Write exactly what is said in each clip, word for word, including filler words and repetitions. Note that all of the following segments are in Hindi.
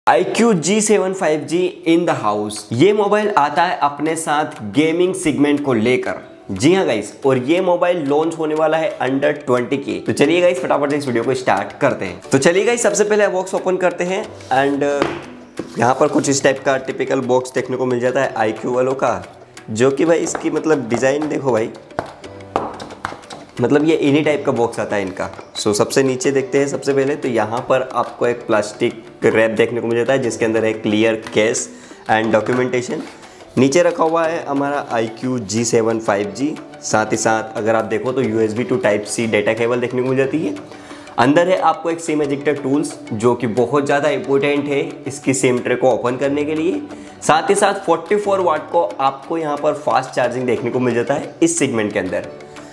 I Q G seven five G in the house. ये मोबाइल आता है अपने साथ गेमिंग सेगमेंट को लेकर। जी हाँ गाइस, और ये मोबाइल लॉन्च होने वाला है अंडर ट्वेंटी के। तो चलिए गाइस फटाफट से इस वीडियो को स्टार्ट करते हैं। तो चलिए गाइस सबसे पहले बॉक्स ओपन करते हैं एंड यहाँ पर कुछ इस टाइप का टिपिकल बॉक्स देखने को मिल जाता है आई क्यू वालों का, जो कि भाई इसकी मतलब डिज़ाइन देखो भाई, मतलब ये इन्हीं टाइप का बॉक्स आता है इनका। सो so, सबसे नीचे देखते हैं सबसे पहले तो यहाँ पर आपको एक प्लास्टिक रैप देखने को मिल जाता है जिसके अंदर है क्लियर केस एंड डॉक्यूमेंटेशन। नीचे रखा हुआ है हमारा I Q G seven five G. साथ ही साथ अगर आप देखो तो U S B to type C data cable देखने को मिल जाती है। अंदर है आपको एक सिम एजेक्टर टूल्स जो कि बहुत ज़्यादा इंपॉर्टेंट है इसकी सिम ट्रे को ओपन करने के लिए। साथ ही साथ फोर्टी फोर वाट को आपको यहाँ पर फास्ट चार्जिंग देखने को मिल जाता है इस सेगमेंट के अंदर।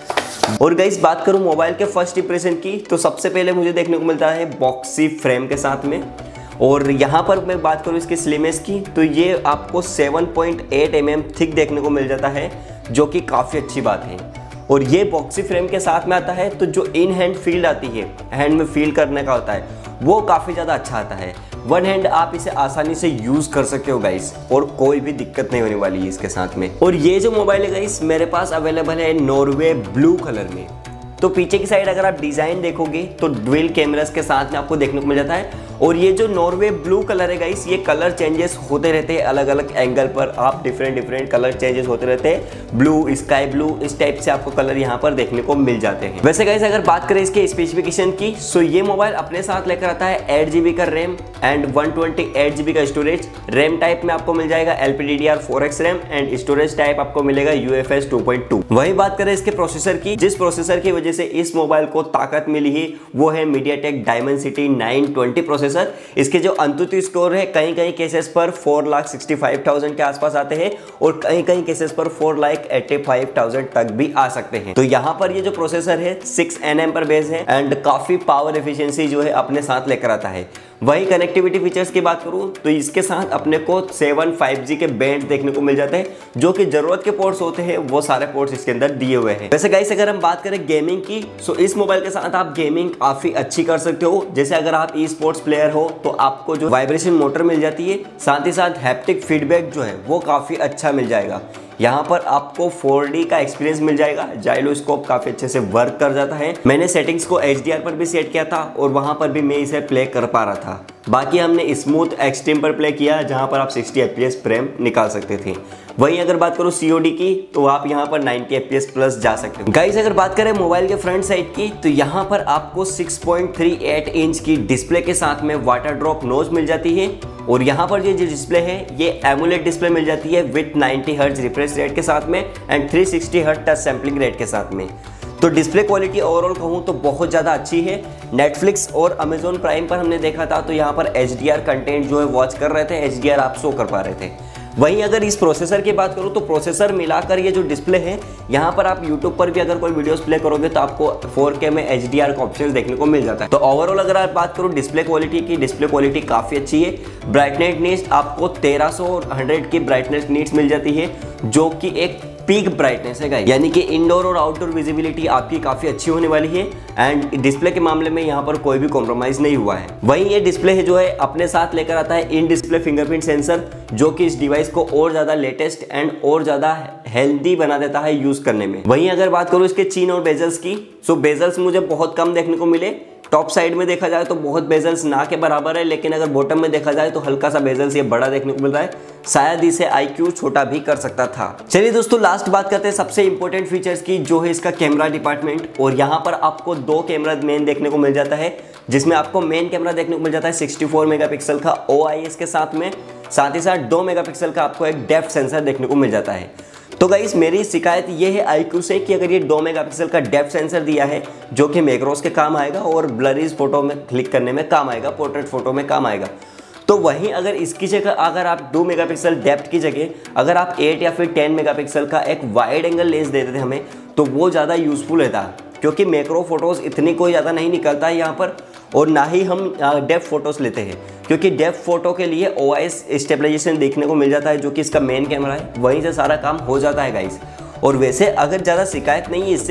और गाइस बात करूं मोबाइल के फर्स्ट इंप्रेशन की तो सबसे पहले मुझे देखने को मिलता है बॉक्सी फ्रेम के साथ में। और यहाँ पर मैं बात करूं इसके स्लिमेस की तो ये आपको seven point eight M M thick देखने को मिल जाता है, जो कि काफ़ी अच्छी बात है। और ये बॉक्सी फ्रेम के साथ में आता है तो जो इन हैंड फील आती है, हैंड में फील करने का होता है, वो काफ़ी ज़्यादा अच्छा आता है। वन हैंड आप इसे आसानी से यूज़ कर सकते हो गाइस, और कोई भी दिक्कत नहीं होने वाली है इसके साथ में। और ये जो मोबाइल है गाइस मेरे पास अवेलेबल है नॉर्वे ब्लू कलर में। तो पीछे की साइड अगर आप डिज़ाइन देखोगे तो ड्यूल कैमरास के साथ में आपको देखने को मिल जाता है। और ये जो नॉर्वे ब्लू कलर है गाइस, ये कलर चेंजेस होते रहते हैं अलग अलग एंगल पर, आप डिफरेंट डिफरेंट कलर चेंजेस होते रहते हैं। ब्लू, स्काई ब्लू, इस टाइप से आपको कलर यहाँ पर देखने को मिल जाते हैं। वैसे गाइस अगर बात करें इसके स्पेसिफिकेशन की, सो ये मोबाइल अपने साथ लेकर आता है एट जी बी का RAM and one twenty eight G B का स्टोरेज। रैम टाइप में आपको मिल जाएगा L P D D R four X RAM and storage type आपको मिलेगा U F S two point two. वही बात करें इसके प्रोसेसर की, जिस प्रोसेसर की वजह से इस मोबाइल को ताकत मिली है वो है MediaTek Dimensity nine twenty processor. इसके जो अंतुतु स्कोर है कहीं कहीं केसेस पर four lakh sixty five thousand के आसपास आते हैं और कहीं कहीं केसेस पर four lakh eighty five thousand तक भी आ सकते हैं। तो यहाँ पर ये जो प्रोसेसर है सिक्स एन एम पर बेस है एंड काफी पावर एफिशिएंसी जो है अपने साथ लेकर आता है। वही कनेक्टिविटी फीचर्स की बात करूं तो इसके साथ अपने को सेवन फाइव जी के बैंड देखने को मिल जाते हैं, जो कि जरूरत के पोर्ट्स होते हैं वो सारे पोर्ट्स इसके अंदर दिए हुए हैं। वैसे गाइस अगर हम बात करें गेमिंग की, सो इस मोबाइल के साथ आप गेमिंग काफी अच्छी कर सकते हो। जैसे अगर आप ई स्पोर्ट्स प्लेयर हो तो आपको जो वाइब्रेशन मोटर मिल जाती है, साथ ही साथ हैप्टिक फीडबैक जो है वो काफी अच्छा मिल जाएगा। यहाँ पर आपको फोर डी का एक्सपीरियंस मिल जाएगा, जाइलोस्कोप काफी अच्छे से वर्क कर जाता है। मैंने सेटिंग्स को एच डी आर पर भी सेट किया था और वहां पर भी मैं इसे प्ले कर पा रहा था। बाकी हमने स्मूथ एक्सट्रीम पर प्ले किया जहां पर आप sixty F P S frame निकाल सकते थे। वहीं अगर बात करूं सी ओ डी की तो आप यहां पर ninety F P S plus जा सकते हो। गाइस अगर बात करें मोबाइल के फ्रंट साइड की तो यहां पर आपको six point three eight inch की डिस्प्ले के साथ में वाटर ड्रॉप नोज मिल जाती है। और यहाँ पर ये जो डिस्प्ले है ये एमुलेट डिस्प्ले मिल जाती है with ninety hertz refresh rate के साथ में and three sixty hertz touch sampling rate के साथ में। तो डिस्प्ले क्वालिटी ओवरऑल कहूँ तो बहुत ज़्यादा अच्छी है। नेटफ्लिक्स और अमेजोन प्राइम पर हमने देखा था तो यहाँ पर एच डी आर कंटेंट जो है वॉच कर रहे थे, एच डी आर आप शो कर पा रहे थे। वहीं अगर इस प्रोसेसर की बात करूं तो प्रोसेसर मिलाकर ये जो डिस्प्ले है यहाँ पर आप यूट्यूब पर भी अगर कोई वीडियोस प्ले करोगे तो आपको फोर के में एच डी आर का ऑप्शन देखने को मिल जाता है। तो ओवरऑल अगर आप बात करूं डिस्प्ले क्वालिटी की, डिस्प्ले क्वालिटी काफ़ी अच्छी है। ब्राइटनेस नीड्स आपको तेरह सौ हंड्रेड की ब्राइटनेस नीड्स मिल जाती है, जो कि एक पीक ब्राइटनेस है गाइस, यानी कि इंडोर और आउटडोर विजिबिलिटी आपकी काफी अच्छी होने वाली है। एंड डिस्प्ले के मामले में यहाँ पर कोई भी कॉम्प्रोमाइज नहीं हुआ है। वहीं ये डिस्प्ले है जो है अपने साथ लेकर आता है इन डिस्प्ले फिंगरप्रिंट सेंसर, जो कि इस डिवाइस को और ज्यादा लेटेस्ट एंड और ज्यादा हेल्दी बना देता है यूज करने में। वहीं अगर बात करूँ इसके चीन और बेजल्स की, सो बेजल्स मुझे बहुत कम देखने को मिले। टॉप साइड में देखा जाए तो बहुत बेजल्स ना के बराबर है, लेकिन अगर बॉटम में देखा जाए तो हल्का सा बेजल्स ये बड़ा देखने को मिल रहा है। शायद इसे आई क्यू छोटा भी कर सकता था। चलिए दोस्तों लास्ट बात करते हैं सबसे इंपॉर्टेंट फीचर्स की, जो है इसका कैमरा डिपार्टमेंट। और यहाँ पर आपको दो कैमरा मेन देखने को मिल जाता है, जिसमें आपको मेन कैमरा देखने को मिल जाता है सिक्सटी फोर मेगापिक्सल का ओ आई एस के साथ में। साथ ही साथ दो मेगापिक्सल का आपको एक डेप्थ सेंसर देखने को मिल जाता है। तो गाइस मेरी शिकायत ये है आई क्यू से कि अगर ये दो मेगापिक्सल का डेप्थ सेंसर दिया है जो कि मैक्रोस के काम आएगा और ब्लरीज फोटो में क्लिक करने में काम आएगा, पोर्ट्रेट फोटो में काम आएगा, तो वहीं अगर इसकी जगह अगर आप दो मेगापिक्सल डेप्थ की जगह अगर आप एट या फिर टेन मेगापिक्सल का एक वाइड एंगल लेंस दे देते हमें तो वो ज़्यादा यूजफुल रहता, क्योंकि मैक्रो फोटोज़ इतनी कोई ज़्यादा नहीं निकलता है यहाँ पर। और ना ही हम डेप्थ फोटोज़ लेते हैं, क्योंकि डेप्थ फोटो के लिए ओ आई एस स्टेबलाइजेशन देखने को मिल जाता है, जो कि इसका मेन कैमरा है, वहीं से सारा काम हो जाता है गाइस। और वैसे अगर ज़्यादा शिकायत नहीं है इससे,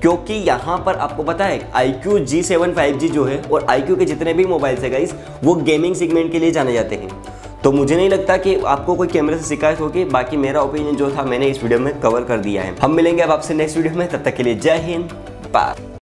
क्योंकि यहाँ पर आपको पता है I Q G seven five G जो है और आई क्यू के जितने भी मोबाइल्स है गाइस वो गेमिंग सेगमेंट के लिए जाने जाते हैं। तो मुझे नहीं लगता कि आपको कोई कैमरे से शिकायत होगी। बाकी मेरा ओपिनियन जो था मैंने इस वीडियो में कवर कर दिया है। हम मिलेंगे अब आपसे नेक्स्ट वीडियो में, तब तक के लिए जय हिंद, बाय।